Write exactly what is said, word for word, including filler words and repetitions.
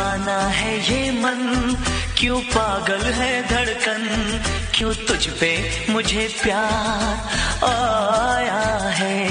दीवाना है ये मन, क्यों पागल है धड़कन, क्यों तुझ पे मुझे प्यार आया है।